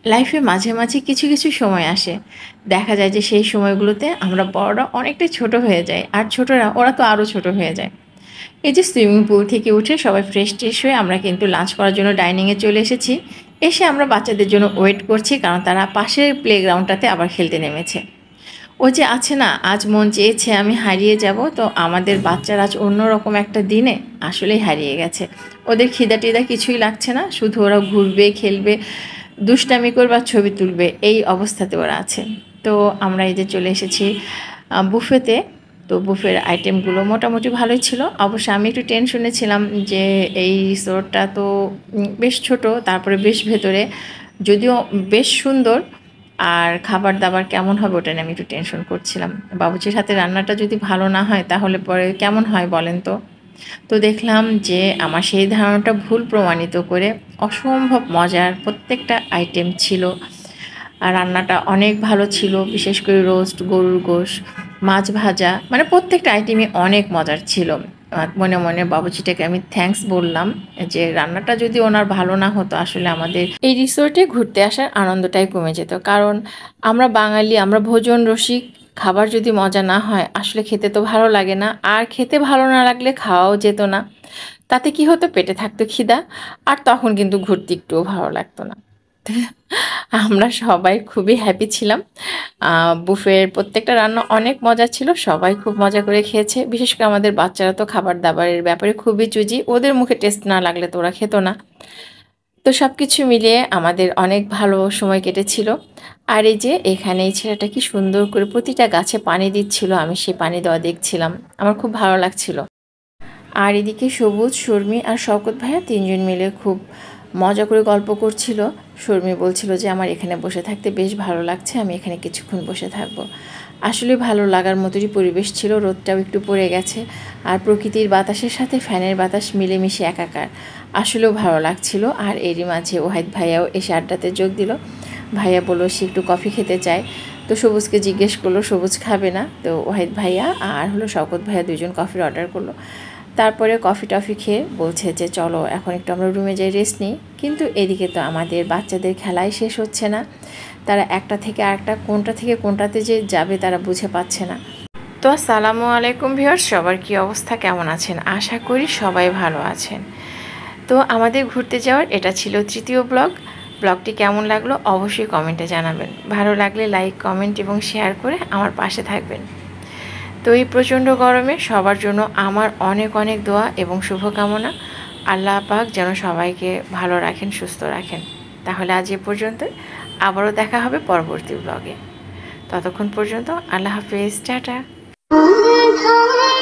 লাইফে মাঝে মাঝে কিছু কিছু সময় আসে, দেখা যায় যে সেই সময়গুলোতে আমরা বড়রা অনেকটাই ছোট হয়ে যাই, আর ছোটরা ওরা তো আরও ছোট হয়ে যায়। এই যে সুইমিং পুল থেকে উঠে সবাই ফ্রেশ ট্রেশ হয়ে আমরা কিন্তু লাঞ্চ করার জন্য ডাইনিংয়ে চলে এসেছি। এসে আমরা বাচ্চাদের জন্য ওয়েট করছি, কারণ তারা পাশের প্লেগ্রাউন্ডটাতে আবার খেলতে নেমেছে। ওই যে আছে না, আজ মন চেয়েছে আমি হারিয়ে যাব, তো আমাদের বাচ্চারা আজ অন্যরকম একটা দিনে আসলেই হারিয়ে গেছে। ওদের খিদা টিদা কিছুই লাগছে না, শুধু ওরা ঘুরবে, খেলবে, দুষ্টামি করবে আর ছবি তুলবে, এই অবস্থাতে ওরা আছে। তো আমরা এই যে চলে এসেছি বুফেতে। তো বুফের আইটেমগুলো মোটামুটি ভালোই ছিল। অবশ্য আমি একটু টেনশনে ছিলাম যে এই রিসোর্টটা তো বেশ ছোট, তারপরে বেশ ভেতরে, যদিও বেশ সুন্দর, আর খাবার দাবার কেমন হবে ওটা নিয়ে আমি একটু টেনশন করছিলাম। বাবুর্চির হাতে রান্নাটা যদি ভালো না হয় তাহলে পরে কেমন হয় বলেন তো। তো দেখলাম যে আমার সেই ধারণাটা ভুল প্রমাণিত করে অসম্ভব মজার প্রত্যেকটা আইটেম ছিল। আর রান্নাটা অনেক ভালো ছিল, বিশেষ করে রোস্ট, গরুর গোশ, মাছ ভাজা, মানে প্রত্যেকটা আইটেমই অনেক মজার ছিল। মনে মনে বাবুর্চিটাকে আমি থ্যাঙ্কস বললাম যে রান্নাটা যদি ওনার ভালো না হতো আসলে আমাদের এই রিসোর্টে ঘুরতে আসার আনন্দটাই কমে যেত। কারণ আমরা বাঙালি, আমরা ভোজন রসিক, খাবার যদি মজা না হয় আসলে খেতে তো ভালো লাগে না, আর খেতে ভালো না লাগলে খাওয়াও যেত না। তাতে কি হতো, পেটে থাকতো খিদা, আর তখন কিন্তু ঘুরতে একটুও ভালো লাগতো না। আমরা সবাই খুবই হ্যাপি ছিলাম। বুফের প্রত্যেকটা রান্না অনেক মজা ছিল, সবাই খুব মজা করে খেয়েছে। বিশেষ করে আমাদের বাচ্চারা তো খাবার দাবারের ব্যাপারে খুবই চুজি, ওদের মুখে টেস্ট না লাগলে তো ওরা খেত না। তো সব কিছু মিলিয়ে আমাদের অনেক ভালো সময় কেটেছিল। আর এই যে এখানে এই ছেলেটা কি সুন্দর করে প্রতিটা গাছে পানি দিচ্ছিল, আমি সেই পানি দেওয়া দেখছিলাম, আমার খুব ভালো লাগছিল। আর এদিকে সবুজ, শর্মি আর শওকত ভাইয়া তিনজন মিলে খুব মজা করে গল্প করছিল। শর্মি বলছিল যে আমার এখানে বসে থাকতে বেশ ভালো লাগছে, আমি এখানে কিছুক্ষণ বসে থাকবো। আসলে ভালো লাগার মতোই পরিবেশ ছিল, রোদটাও একটু পড়ে গেছে, আর প্রকৃতির বাতাসের সাথে ফ্যানের বাতাস মিলেমিশে একাকার, আসলেও ভালো লাগছিল। আর এরই মাঝে ওয়াহিদ ভাইয়াও এসে আড্ডাতে যোগ দিল। ভাইয়া বললো সে একটু কফি খেতে চায়, তো সবুজকে জিজ্ঞেস করলো, সবুজ খাবে না, তো ওয়াহিদ ভাইয়া আর হলো শওকত ভাইয়া দুজন কফির অর্ডার করলো। তারপরে কফি টফি খেয়ে বলছে যে চলো এখন একটু আমরা রুমে যাই, রেস্ট নিই। কিন্তু এদিকে তো আমাদের বাচ্চাদের খেলাই শেষ হচ্ছে না, তারা একটা থেকে আরেকটা, কোনটা থেকে কোনটাতে যে যাবে তারা বুঝে পাচ্ছে না। তো আসসালামু আলাইকুম ভিউয়ার্স, সবার কি অবস্থা, কেমন আছেন? আশা করি সবাই ভালো আছেন। তো আমাদের ঘুরতে যাওয়ার এটা ছিল তৃতীয় ব্লগ। ব্লগটি কেমন লাগলো অবশ্যই কমেন্টে জানাবেন, ভালো লাগলে লাইক, কমেন্ট এবং শেয়ার করে আমার পাশে থাকবেন। তো এই প্রচণ্ড গরমে সবার জন্য আমার অনেক অনেক দোয়া এবং শুভকামনা। আল্লাহ পাক যেন সবাইকে ভালো রাখেন, সুস্থ রাখেন। তাহলে আজ এ পর্যন্তই, আবারও দেখা হবে পরবর্তী ব্লগে। ততক্ষণ পর্যন্ত আল্লাহ হাফেজ, টাটা।